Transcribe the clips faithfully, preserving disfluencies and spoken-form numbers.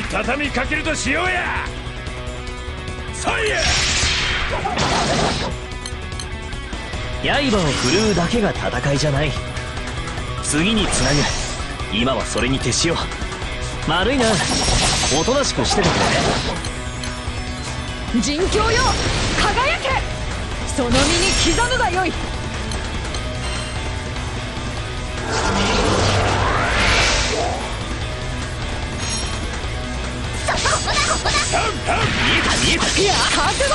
畳みかけるとしようや。そいや。 刃を振るうだけが戦いじゃない。次につなぐ。今はそれに徹しよう。丸いな。おとなしくしててくれ。人狂よ、輝け。その身に刻むがよい。 そこだここだ。 見えた見えた。 いや覚悟。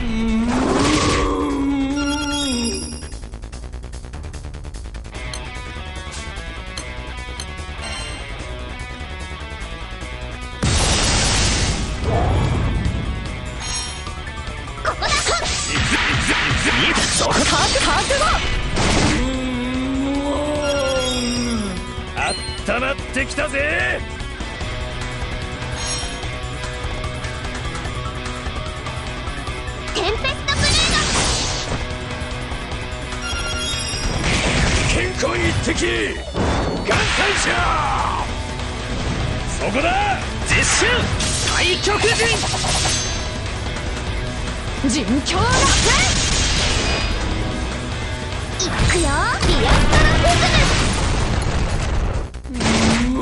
あったまってきたぜ。 テンペストブレード。健康一滴岩砕者。そこだ。 絶襲太極陣。 人狂だ。 いくよ、リアクトロフィズム。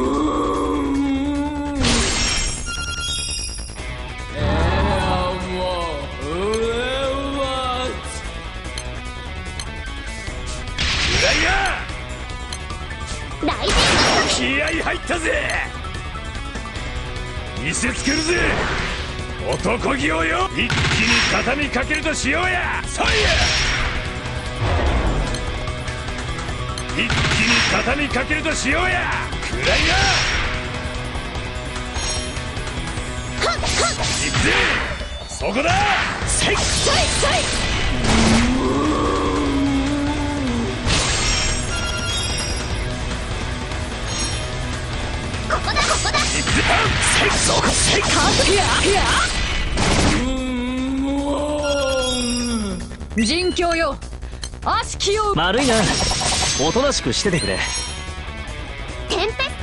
気合い入ったぜ。見せつけるぜ男気をよ。一気に畳みかけるとしようや。そいや。一気に畳みかけるとしようや。くらいが。行くぜ。そこだ。 せいせいせい。 ここだここだ。 せいそこせいか。 いやいや。人狂よ、悪しきよ。 丸いな。おとなしくしててくれ。 テンペストブレ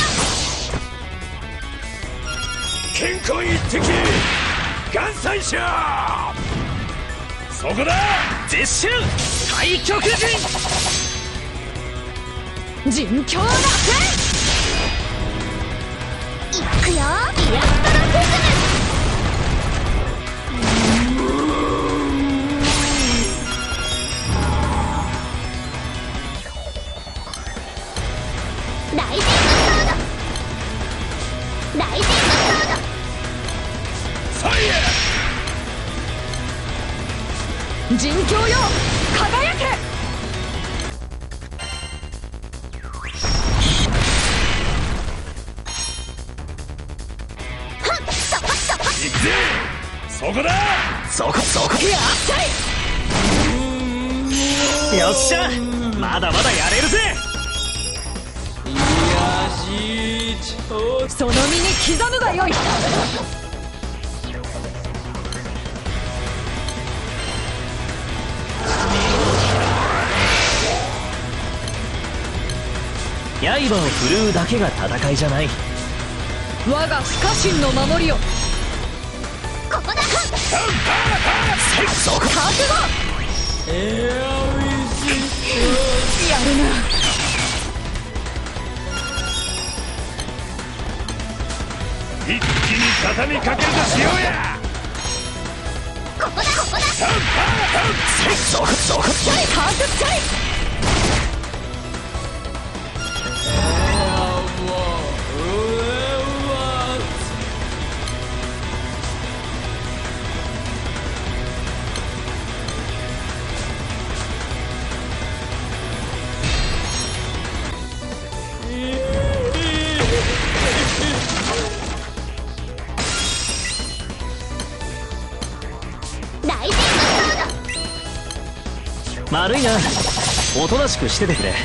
ード。健康一滴岩砕者。そこだ。 絶襲太極陣。 人狂だ。 いくよ、リアクトロフィズム。ライジングソード。ライジングソード。 そいや。 人狂よ、輝け。 そこだ。 そこそこ。 やったい。よっしゃ、まだまだやれるぜ。 その身に刻むがよい。 刃を振るうだけが戦いじゃない。 我が不可侵の守りよ。 ここだ。 せいそこ。 覚悟。やるな。 一気に畳みかけるとしようや。 ここだここだ。 せいそこそこ。 チャイハートチャイ。 丸いな。おとなしくしててくれ。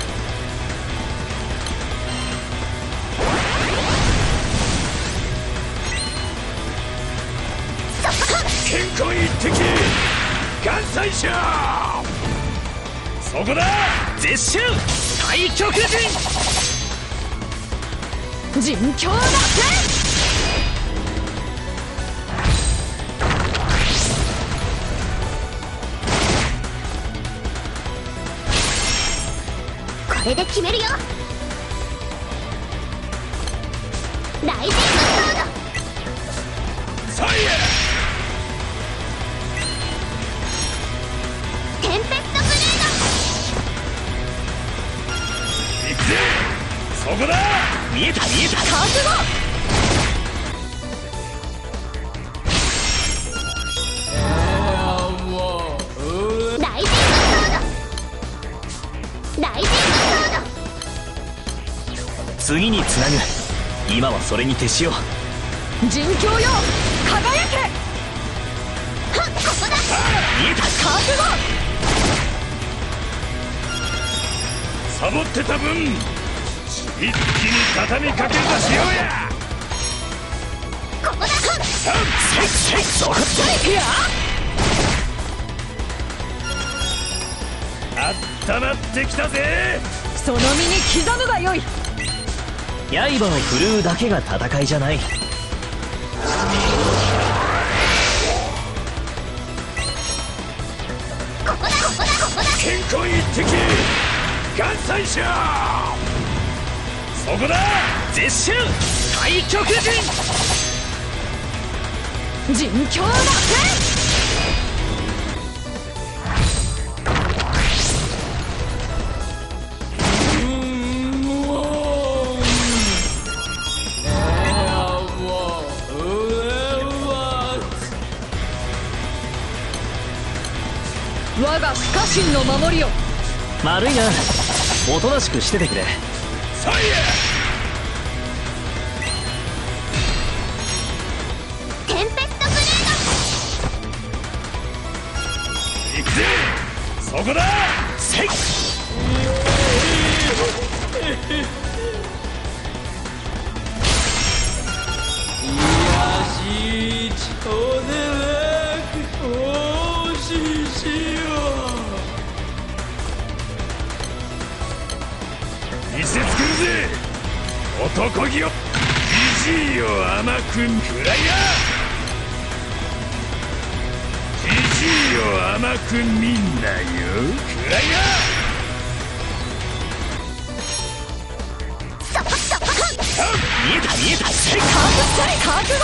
健康一滴岩砕者。そこだ。 絶襲太極陣。 人狂だぜ。 れで決めるよ。ライジングソード。 サイヤテンペストブレー行くぜ。そこだ。 見えた見えた。 覚悟。 ド。ライジングソード。ライジングソード。 次につなぐ。今はそれに徹しよう。 人狂よ、輝け。 はっ、ここだ。 見えた。 覚悟。 サボってた分一気に畳みかけるとしようや。 ここだ。はっ、 せいせいそこ。 いやあったまってきたぜ。 その身に刻むがよい。 刃を振るうだけが戦いじゃない。 ここだ。ここだ。ここだ。 健康一滴岩砕者。そこだ。 絶襲太極陣。 人狂だ。我が不可侵の守りよ。 丸いな。おとなしくしててくれ。 サイヤテンペストブレー行くぜ。そこだ。 せい。 見せつけるぜ。男気を。じじいよ甘く食らいや。じじいよ甘くみんなよ食らいや。 そこそこ。 見えた見えた。せい。 覚悟。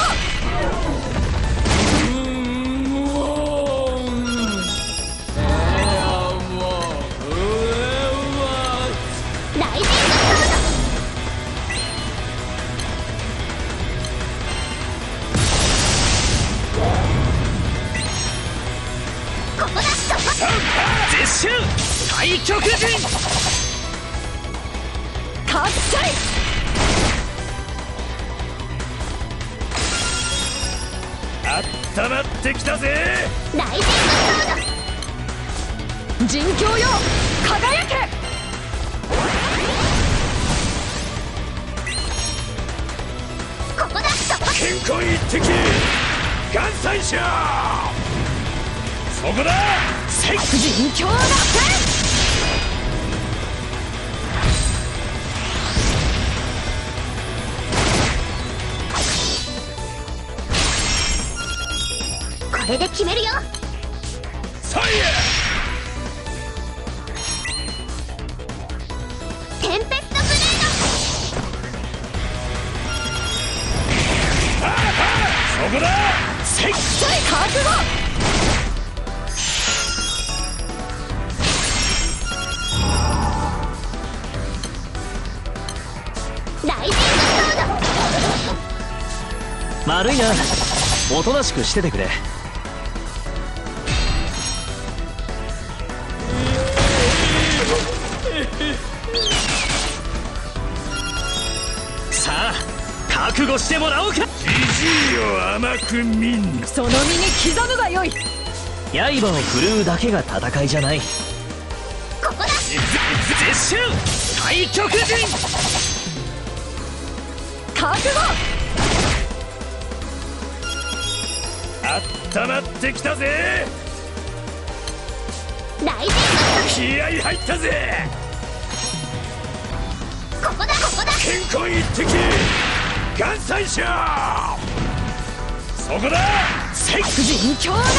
ライジングソード。ここだ。そこ。 絶襲太極陣。 喝采。 あったまってきたぜ。 ライジングソー人狂よ、輝け。 ド。ここだ。そこ。 健康一滴岩砕者。そこだ。 せい。 人狂だ。 これで決めるよ。 サイヤテンペストブレーそこだ。 せい。 覚悟。 ド。ライジングソード。 丸いな。おとなしくしててくれ。さあ覚悟してもらおうか。 じじいよ甘くみんな。 その身に刻むがよい。 刃を振るうだけが戦いじゃない。 ここだ。 絶襲太極陣。 覚悟。 あったまってきたぜ。 ライジング気合い入ったぜ。 ここだ。ここだ。 健康一滴岩砕者。そこだ。 せい。 人狂だ。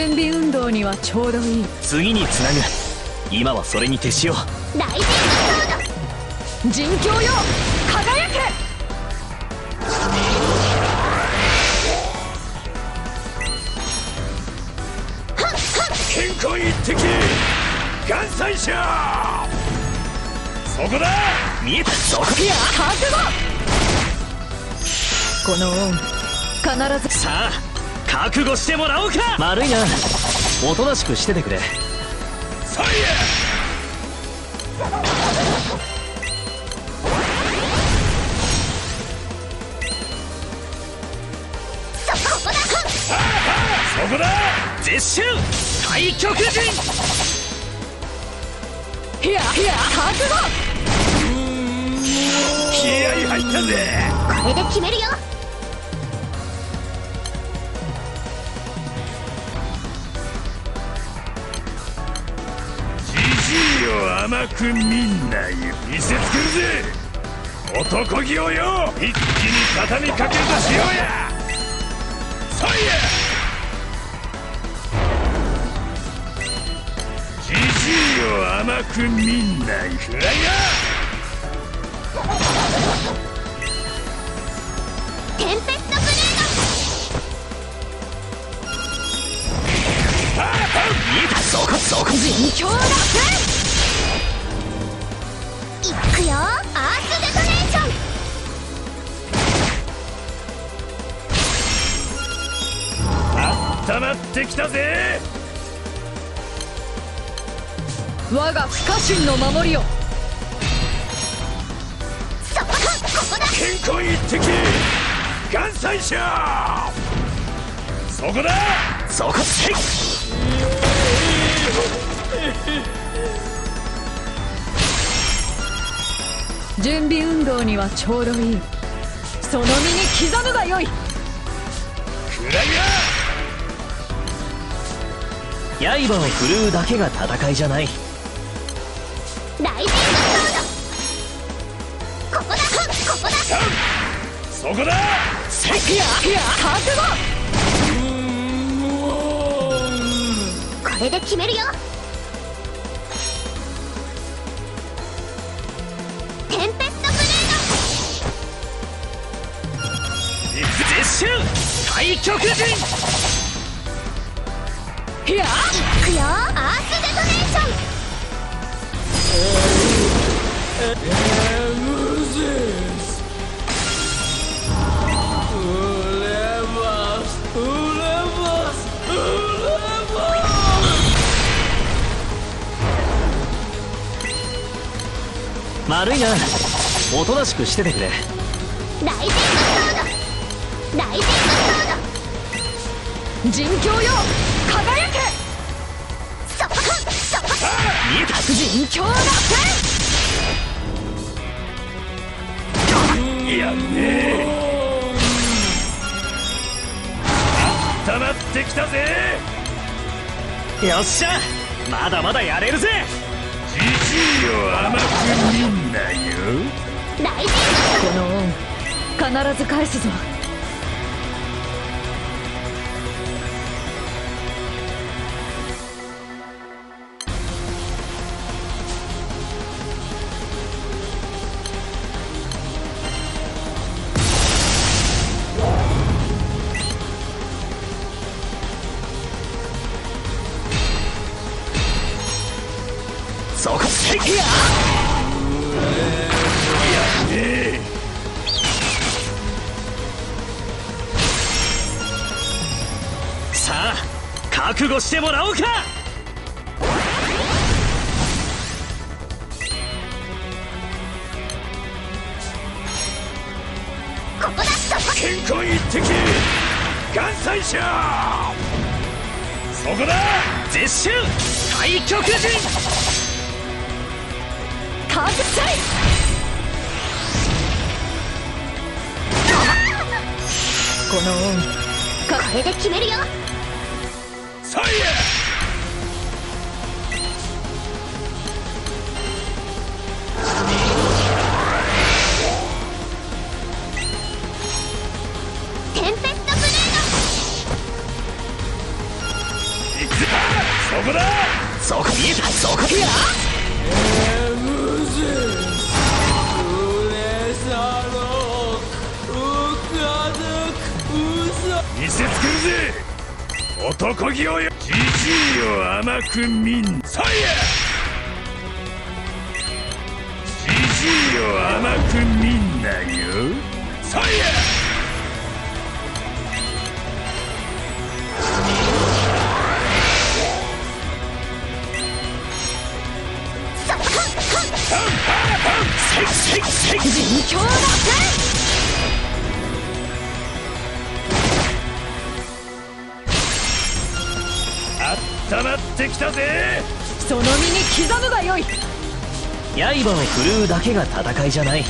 準備運動にはちょうどいい。 次につなぐ。今はそれに徹しよう。 ライジングソード。 人狂よ輝け。 健康一滴岩砕者。そこだ。 見えた。そこ。 いや覚悟。この恩必ず。 さあ覚悟してもらおうか。丸いな。おとなしくしててくれ。 そいや。 そこだ。 そこだ。 絶襲太極陣。 いやいや覚悟。 気合入ったぜ。 これで決めるよ。 じじいを甘く見んなよ。見せつけるぜ男気をよ。一気に畳みかけるとしようや。そいや。じじいを甘く見んなよ。くらいがテンペストブレー見えた。そこそこ。 人狂だ。 ド。いくよ。アースデトネーション。 あったまってきたぜ。 我が不可侵の守りを。 そこだ。ここだ。 健康一滴岩砕者。そこだ。 そこせい。 準備運動にはちょうどいい。その身に刻むがよい。 くらいが刃を振るうだけが戦いじゃない。 ライジングソード。ここだ。ここだ。 そこだ。 せい。 いやいや覚悟。 これで決めるよ。テンペストブレー絶襲太極陣。 いやド。いくよ。アースデトネーション。 丸いな。おとなしくしててくれ。 ライジングソード。ライジングソード。 人狂よ輝け。 そこ。そこ。 見えた。 人狂だ。 やんねえ。たまってきたぜ。 よっしゃまだまだやれるぜ。 じじいを甘く見んなよ。 ライジンこの恩必ず返すぞ。 そこせい。 いやええ。 さあ覚悟してもらおうか。 ここだ。そこ。 健康一滴岩砕者。そこだ。 絶襲太極陣。 カーブチャイ。この恩か。 これで決めるよ。 そいや。 テンペストブレード。 いこだ。 そこ見えた。そこや見せつけるぜ男気をよ。じじいを甘く見んさや。じじいを甘く見んなよさや。 実況だぜ。 あったまってきたぜ。 その身に刻むがよい。 刃を振るうだけが戦いじゃない。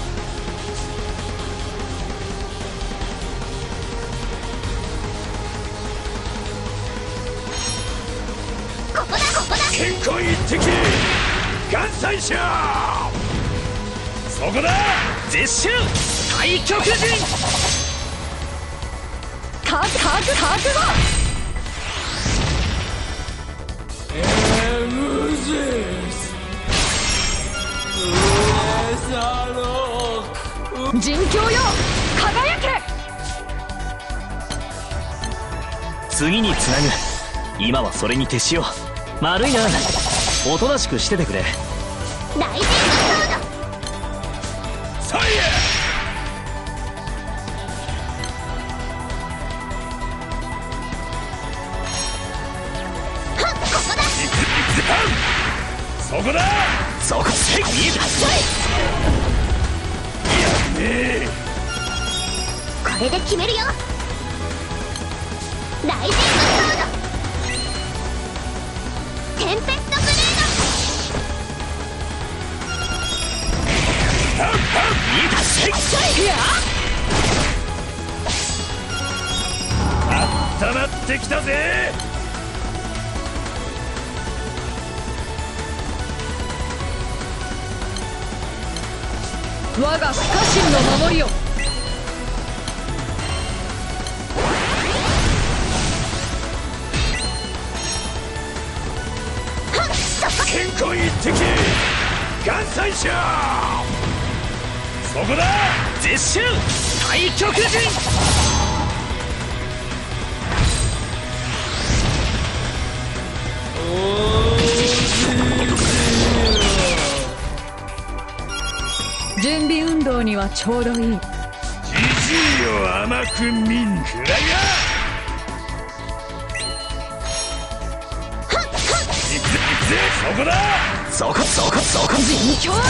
ここだここだ。 健康一滴関西賞。そこだ。 絶襲太極陣。 か覚悟。人狂よ輝け。 次につなぐ。今はそれに徹しよう。丸いな。おとなしくしててくれ。 大事さや。そこだ。 そこせい見えた。 ねえこれで決めるよ。ライジングソード。テンペストブレー見えた。せいやあったまってきたぜ。 我が不可侵の守りよ。 健康一滴関西賞。そこだ。 絶襲太極陣。 準備運動にはちょうどいい。 じじいを甘く見んくらいや。いくぜいくぜ。そこだ。 そこそこそこ。 人狂だ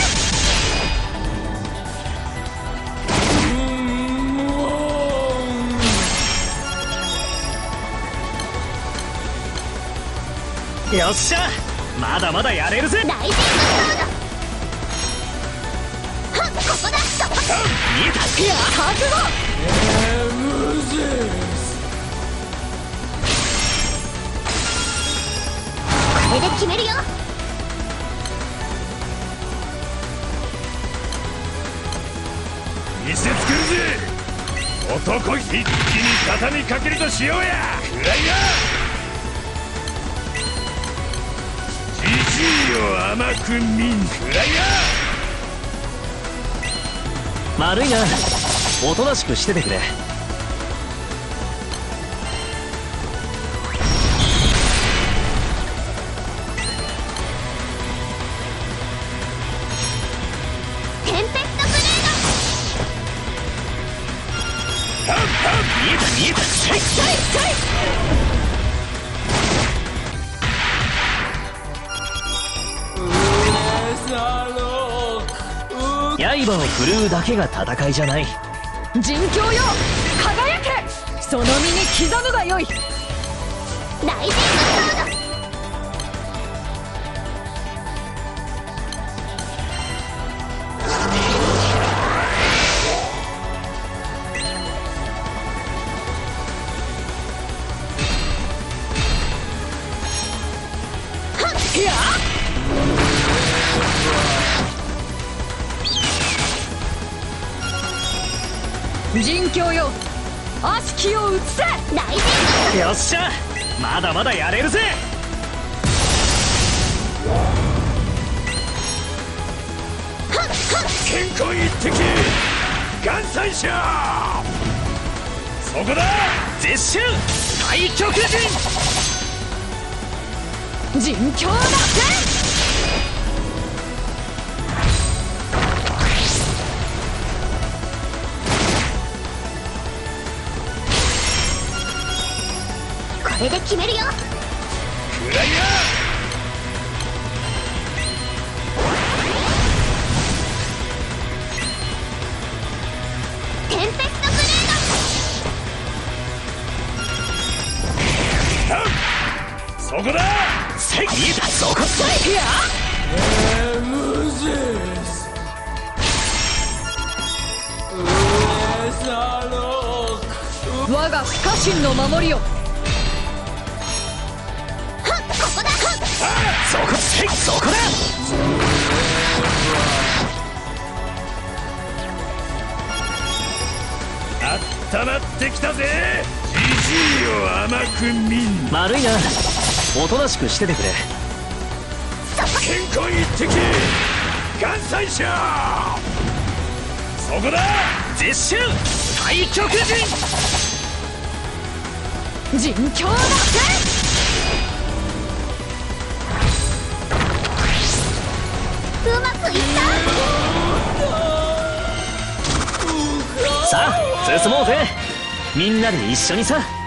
ぜ。よっしゃまだまだやれるぜ。 ライジングソード。ここだ。そこ見えた。 ぜ。覚悟。 これで決めるよ。 見せつけるぜ男一気に畳みかけるとしようやくらいや。じじいを甘く見んくらいや。 丸いな。おとなしくしててくれ。 テンペストブレー見えた見えた。せいせい刃を振るうだけが戦いじゃない。 人狂よ輝け。その身に刻むがよい。 ド。ライジングソード。 や人狂よ悪しきを移せ。 ライジング。 よっしゃまだまだやれるぜ。 健康一滴元宰者、そこだ絶襲太極陣。 陣強だぜ。 これで決めるよ。 クライヤテンペストグレーーそこだせいいだそこいや我が不可侵の守りよ。 ド、はっ、ここだ。はっ、 そこせいそこだ。 あったまってきたぜ。じじいを甘く見んな。 悪いな、おとなしくしててくれ。 健康一滴元宰者、そこだ絶襲太極陣。 陣強だぜ。 うまくいった。 さあ進もうぜ、みんなで一緒にさ。